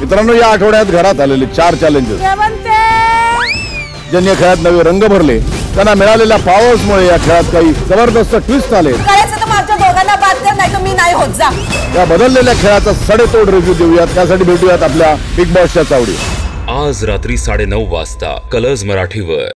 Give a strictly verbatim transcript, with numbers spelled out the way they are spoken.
मित्रांनो, या आठवड्यात घरात आलेले चार चॅलेंजेस ज्यांनी या खेळात नवे रंग भरले, त्यांना मिळालेल्या पॉवर्समुळे या खेळात काही जबरदस्त ट्विस्ट आले. या बदललेल्या खेळाचा सडेतोड रिव्ह्यू देऊयात. त्यासाठी भेटूयात आपल्या बिग बॉसच्या चावडी आज रात्री साडे नऊ वाजता कलर्स मराठीवर.